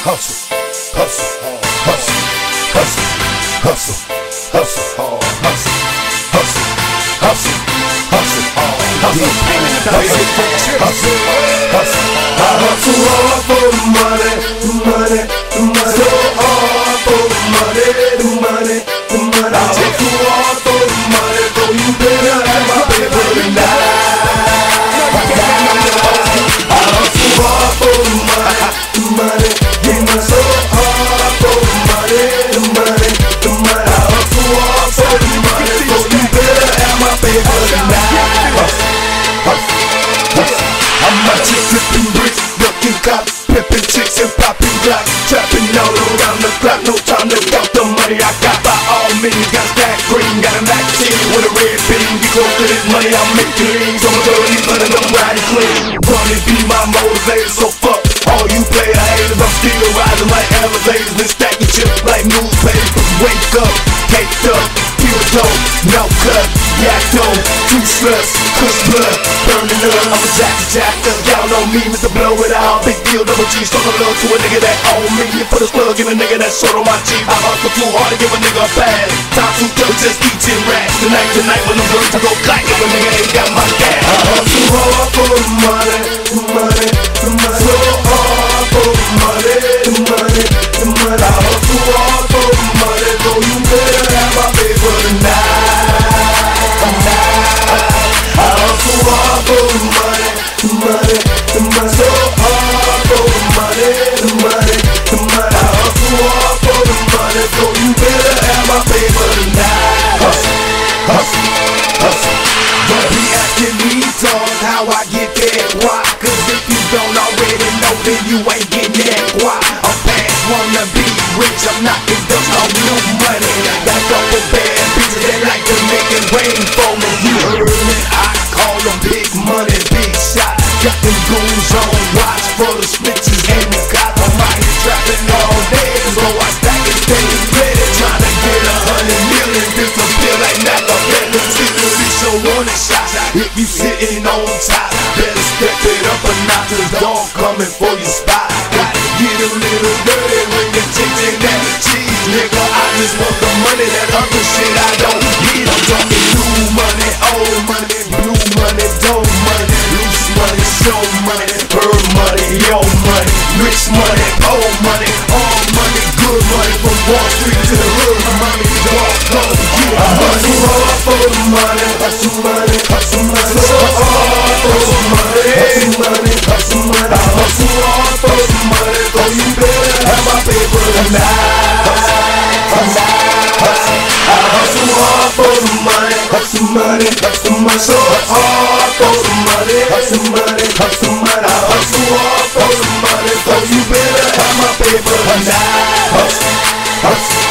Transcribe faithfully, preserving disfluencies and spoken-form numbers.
hustle, hustle, hustle, hustle, hustle, hustle, hard, hustle, hustle, hustle, hustle, hard, hustle, hustle, hustle, hustle. I hustle hard for the money, the money, the money. So hard for the money, the money, the money. I hustle hard for the money, so you better have my paper tonight. I hustle hard for the money, the money, the money. So hard for the money, the money, the money. I hustle hard for the money, so you better have my paper tonight. Hustle, hustle, hustle. I'm out here flipping bricks, ducking cops, pimping chicks and popping blocks, trapping all around the clock. No time to count the money I got. By all means, got that green, got a vaccine with a red beam. Get close to this money, I make dreams. I'm dirty, but I'm riding clean. Running be my motivator, so fuck all you player haters. I'm still rising like elevators and stacking chips like newspapers. Wake up, caked up, pure dope, no cut, yak dope, two sluts, cuss blood, burning up. I'm a jacker, jacker, y'all know me, Mister Blow It Out. Big deal, double G, stuck a love to a nigga that own me. You put a slug in a nigga that's short on my teeth. I hustle too hard to give a nigga a pass. Time too tough, just eating rats. Tonight, tonight, when I'm going to go clack, if a nigga ain't got my gas. I hustle hard for the money, the money, the money. So hard for the money, the money, the money. I hustle hard for the money, so you better have my paper tonight. I hustle hard for the money, the money, the money. So hard for the money, the money, the money. I hustle hard for the money, so you better have my paper tonight. Hustle, hustle, hustle. Don't be asking me, dog, how I get that guap. Cause if you don't already know, then you ain't getting that guap. I'm past wanna be rich, I'm not indulged on new money. Got a couple bad bitches that like to make it rain for me. You heard me, I call them big money, big shots. Got them goons on watch for the snitches and the cops. I'm out here trapping all day, so I stack it, stay ready. Trying to get a hundred million, disappear like Machiavelli. Seriously, so one shot. If you sitting on top, better step it up a notch. The dog coming for your spot. Gotta get a little dirty when you're chasing that cheese, nigga. I just want the money, that other shit I don't need. I'm talking new money, old money, blue money, dope money, loose money, show money, bird money, yo money, rich money, old money, all money, good money, from Wall Street to the hood. Money, dog, go get I hustle hard for the money, hustle money, hustle money, so hard for the money, hustle money, hustle money. I hustle hard for the money, so you better have my paper tonight. Hustle, hustle, I hustle hard for the money, hustle money, hustle money, so hard for the money, hustle money, hustle money. I hustle hard for the money, so you better have my paper tonight. Hustle, hustle.